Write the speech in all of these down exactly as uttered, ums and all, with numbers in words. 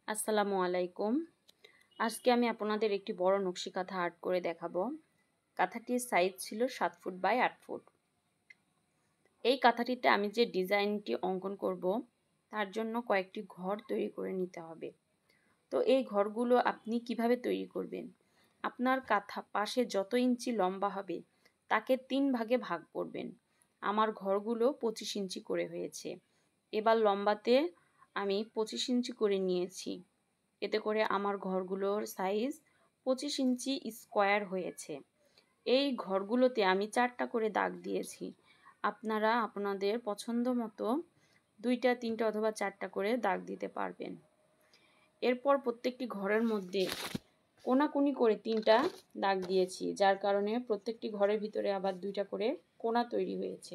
আসসালামু আলাইকুম। আজকে আমি আপনাদের একটি বড় নকশি কাঁথা আর্ট করে দেখাবো। কাঁথাটির সাইজ ছিল সাত ফুট বাই আট ফুট। এই কাঁথাটিতে আমি যে ডিজাইনটি অঙ্কন করব তার জন্য কয়েকটি ঘর তৈরি করে নিতে হবে। তো এই ঘরগুলো আপনি কিভাবে তৈরি করবেন? আপনার কাঁথা পাশে যত ইঞ্চি লম্বা হবে তাকে তিন ভাগে ভাগ করবেন। আমার ঘরগুলো পঁচিশ ইঞ্চি করে হয়েছে। এবার লম্বাতে আমি পঁচিশ ইঞ্চি করে নিয়েছি। এতে করে আমার ঘরগুলোর সাইজ পঁচিশ ইঞ্চি স্কোয়ার হয়েছে। এই ঘরগুলোতে আমি চারটা করে দাগ দিয়েছি। আপনারা আপনাদের পছন্দ মতো দুইটা তিনটা অথবা চারটা করে দাগ দিতে পারবেন। এরপর প্রত্যেকটি ঘরের মধ্যে কোনাকুনি করে তিনটা দাগ দিয়েছি, যার কারণে প্রত্যেকটি ঘরের ভিতরে আবার দুইটা করে কোনা তৈরি হয়েছে,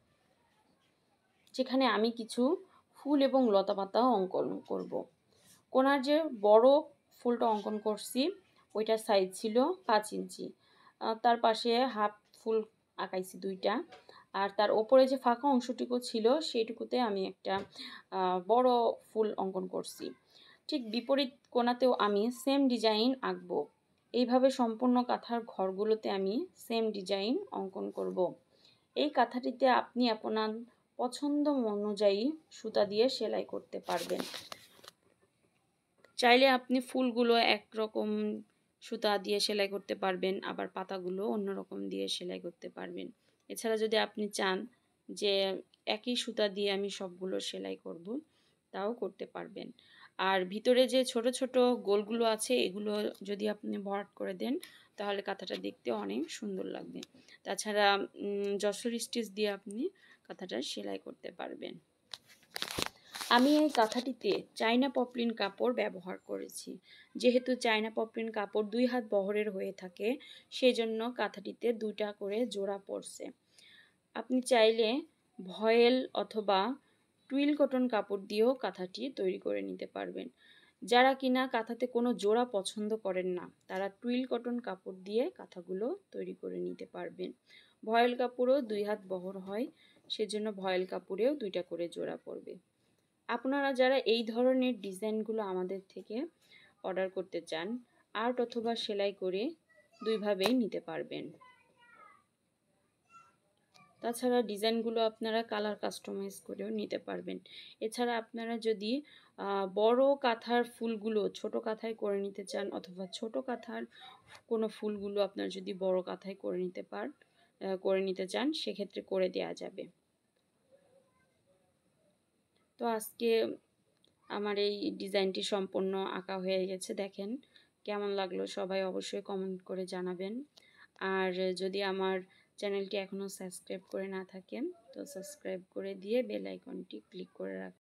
যেখানে আমি কিছু ফুল এবং লতাপাতা অঙ্কন করব। কোনার যে বড় ফুলটা অঙ্কন করছি ওইটার সাইজ ছিল পাঁচ ইঞ্চি। তার পাশে হাফ ফুল আঁকাইছি দুইটা, আর তার ওপরে যে ফাঁকা অংশটুকু ছিল সেইটুকুতে আমি একটা বড় ফুল অঙ্কন করছি। ঠিক বিপরীত কোণাতেও আমি সেম ডিজাইন আঁকবো। এইভাবে সম্পূর্ণ কাঁথার ঘরগুলোতে আমি সেম ডিজাইন অঙ্কন করব। এই কাঁথাটিতে আপনি আপনার পছন্দ অনুযায়ী সুতা দিয়ে সেলাই করতে পারবেন। চাইলে আপনি ফুলগুলো একরকম সুতা দিয়ে সেলাই করতে পারবেন, আবার পাতাগুলো অন্যরকম দিয়ে সেলাই করতে পারবেন। এছাড়া যদি আপনি চান যে একই সুতা দিয়ে আমি সবগুলো সেলাই করব, তাও করতে পারবেন। আর ভিতরে যে ছোট ছোট গোলগুলো আছে এগুলো যদি আপনি ভরাট করে দেন তাহলে কাঁথাটা দেখতে অনেক সুন্দর লাগবে। তাছাড়া যশোর স্টিচ দিয়ে আপনি কাঁথাটা সেলাই করতে পারবেন। আমি এই কাঁথাটিতে চায়না পপলিন কাপড় ব্যবহার করেছি। যেহেতু চায়না পপলিন কাপড় দুই হাত বহরের হয়ে থাকে, সেই জন্য কাঁথাটিতে দুইটা করে জোড়া পড়ছে। আপনি চাইলে ভয়েল অথবা টুইল কটন কাপড় দিয়েও কাঁথাটি তৈরি করে নিতে পারবেন। যারা কিনা কাঁথাতে কোনো জোড়া পছন্দ করেন না, তারা টুইল কটন কাপড় দিয়ে কাঁথাগুলো তৈরি করে নিতে পারবেন। ভয়েল কাপড়ও দুই হাত বহর হয়, সেজন্য ভয়েল কাপড়েও দুইটা করে জোড়া পড়বে। আপনারা যারা এই ধরনের ডিজাইনগুলো আমাদের থেকে অর্ডার করতে চান, আর্ট অথবা সেলাই করে দুইভাবেই নিতে পারবেন। তাছাড়া ডিজাইনগুলো আপনারা কালার কাস্টমাইজ করেও নিতে পারবেন। এছাড়া আপনারা যদি বড় কাঁথার ফুলগুলো ছোট কাঁথায় করে নিতে চান, অথবা ছোট কাঁথার কোনো ফুলগুলো আপনারা যদি বড় কাঁথায় করে নিতে পার করে নিতে চান সেক্ষেত্রে করে দেওয়া যাবে। তো আজকে আমার এই ডিজাইনটি সম্পূর্ণ আঁকা হয়ে গেছে। দেখেন কেমন লাগলো সবাই অবশ্যই কমেন্ট করে জানাবেন। আর যদি আমার চ্যানেলটি এখনও সাবস্ক্রাইব করে না থাকেন তো সাবস্ক্রাইব করে দিয়ে বেল আইকনটি ক্লিক করে রাখবেন।